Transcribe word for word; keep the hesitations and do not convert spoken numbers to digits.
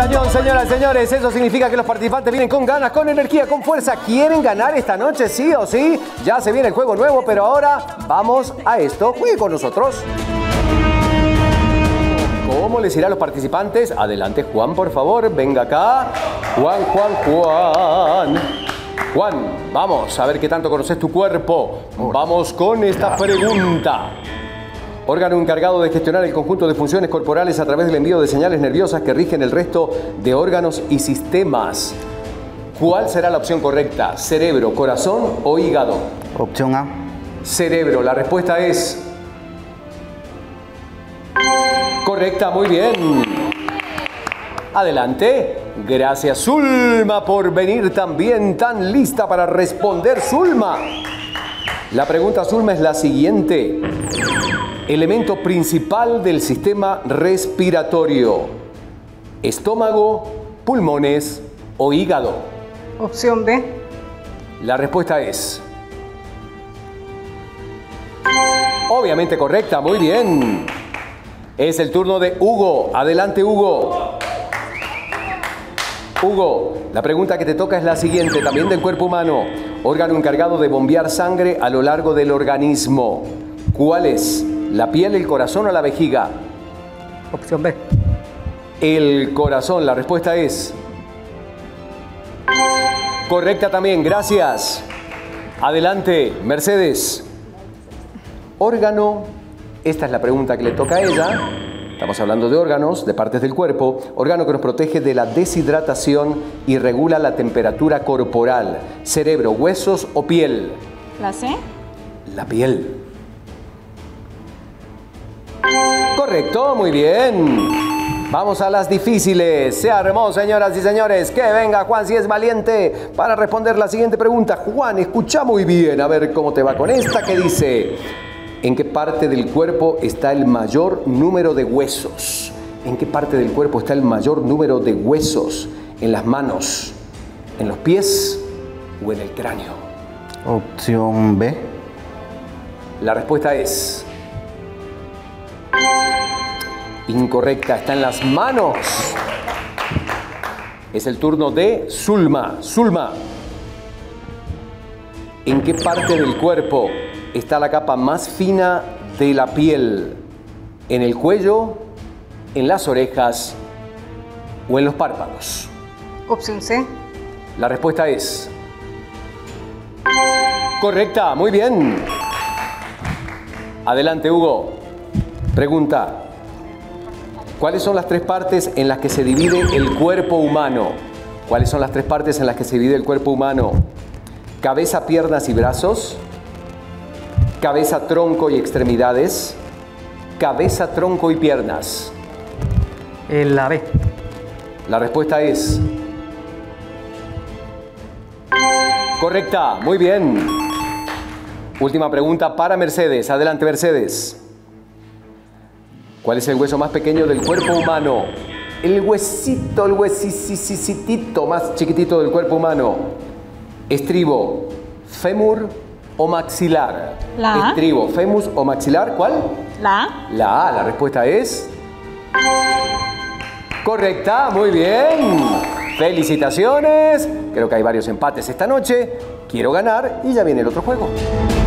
cañón, señoras y señores. Eso significa que los participantes vienen con ganas, con energía, con fuerza. ¿Quieren ganar esta noche, sí o sí? Ya se viene el juego nuevo, pero ahora vamos a esto. Juegue con nosotros. ¿Cómo les irá a los participantes? Adelante, Juan, por favor. Venga acá. Juan, Juan, Juan. Juan, vamos a ver qué tanto conoces tu cuerpo. Vamos con esta pregunta. Órgano encargado de gestionar el conjunto de funciones corporales a través del envío de señales nerviosas que rigen el resto de órganos y sistemas. ¿Cuál será la opción correcta? ¿Cerebro, corazón o hígado? Opción A. Cerebro. La respuesta es correcta, muy bien. Adelante. Gracias, Zulma, por venir también tan lista para responder. Zulma. La pregunta, Zulma, es la siguiente. Elemento principal del sistema respiratorio. ¿Estómago, pulmones o hígado? Opción B. La respuesta es obviamente correcta, muy bien. Es el turno de Hugo. Adelante, Hugo. Hugo, la pregunta que te toca es la siguiente, también del cuerpo humano. Órgano encargado de bombear sangre a lo largo del organismo. ¿Cuál es? ¿La piel, el corazón o la vejiga? Opción B. El corazón. La respuesta es correcta también. Gracias. Adelante, Mercedes. Órgano. Esta es la pregunta que le toca a ella. Estamos hablando de órganos, de partes del cuerpo. Órgano que nos protege de la deshidratación y regula la temperatura corporal. Cerebro, huesos o piel. ¿La C? La piel. Correcto, muy bien. Vamos a las difíciles. Se armó, señoras y señores. Que venga Juan, si es valiente, para responder la siguiente pregunta. Juan, escucha muy bien, a ver cómo te va con esta que dice: ¿en qué parte del cuerpo está el mayor número de huesos? ¿En qué parte del cuerpo está el mayor número de huesos? ¿En las manos, en los pies o en el cráneo? Opción B. La respuesta es incorrecta, está en las manos. Es el turno de Zulma. Zulma, ¿en qué parte del cuerpo está la capa más fina de la piel? ¿En el cuello, en las orejas o en los párpados? Opción C. La respuesta es correcta, muy bien. Adelante, Hugo. Pregunta: ¿cuáles son las tres partes en las que se divide el cuerpo humano? ¿Cuáles son las tres partes en las que se divide el cuerpo humano? Cabeza, piernas y brazos. Cabeza, tronco y extremidades. Cabeza, tronco y piernas. La B. La respuesta es correcta, muy bien. Última pregunta para Mercedes. Adelante, Mercedes. ¿Cuál es el hueso más pequeño del cuerpo humano? El huesito, el huesitito más chiquitito del cuerpo humano. Estribo, fémur o maxilar. La A. Estribo, fémur o maxilar, ¿cuál? ¿La A? La A, la respuesta es correcta, muy bien. Felicitaciones. Creo que hay varios empates esta noche. Quiero ganar y ya viene el otro juego.